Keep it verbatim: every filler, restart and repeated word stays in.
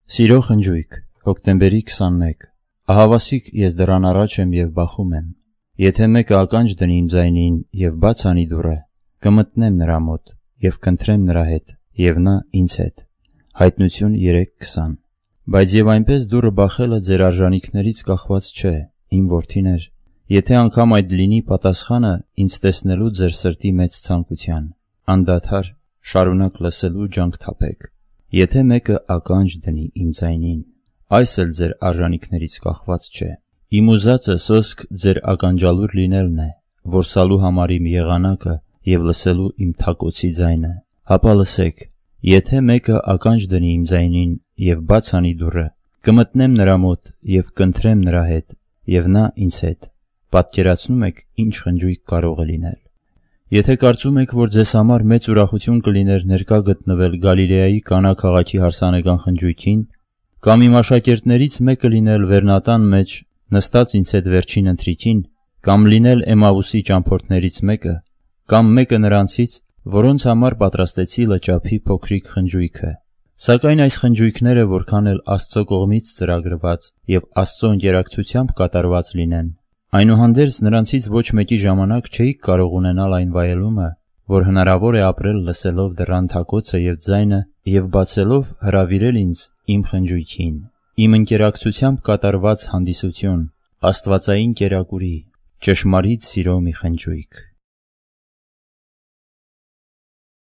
Սիրո խնջույք, հոկտեմբերի քսանմեկ, ահավասիկ ես դրան առաջ եմ և բախում եմ, եթե մեկը ականջ դնի իմ ձայնին և բաց անի դուռը, կմտնեմ նրա մոտ և կընթրեմ նրա հետ, և նա ինձ հետ։ Հայտնություն երեք քսան։ Բայց և այնպես դուռը բախելը ձեր արժանիքներից կախված չէ, իմ որդիներ, եթե անգամ այդ լինի պատասխանը ինձ տեսնելու ձեր սրտի մեծ ցանկության, անդադար շարունակ լսելու ջանք թափեք։ Եթե մեկը ականջ դնի իմ ձայնին, այս էլ ձեր արժանիքներից կախված չէ։ Իմ ուզածը սոսկ ձեր ականջալուր լինելն է, որսալու համար իմ եղանակը և լսելու իմ թակոցի ձայնը։ Հապա լսեք, եթե մեկը ականջ դնի իմ ձայնին և բաց անի դուռը, կմտնեմ նրա մոտ և կընթրեմ նրա հետ, և նա ինձ հետ։ Պատկերացնո՞ւմ եք ինչ խնջույք կարող է լինել։ Եթե կարծում եք, որ ձեզ համար մեծ ուրախություն կլիներ ներկա գտնվել Գալիլեայի Կանա քաղաքի հարսանեկան խնջույքին, կամ իմ աշակերտներից մեկը լինել Վերնատան մեջ նստած ինձ հետ վերջին ընթրիքին, կամ լինել Էմաուսի ճամփորդներից մեկը, կամ մեկը նրանցից, որոնց համար պատրաստեցի լճափի փոքրիկ խնջույքը, սակայն այս խնջույքները որքան էլ Աստծո կողմից ծրագրված և Աստծո ընկերակցությամբ կատարված լինեն, այնուհանդերձ նրանցից ոչ մեկի ժամանակ չէիք կարող ունենալ այն վայելումը, որ հնարավոր է ապրել լսելով դռան թակոցը և ձայնը և բացելով հրավիրել ինձ իմ խնջույքին, իմ ընկերակցությամբ կատարված հանդիսություն, աստվածային կերակուրի, ճշմարիտ սիրո մի խնջույք։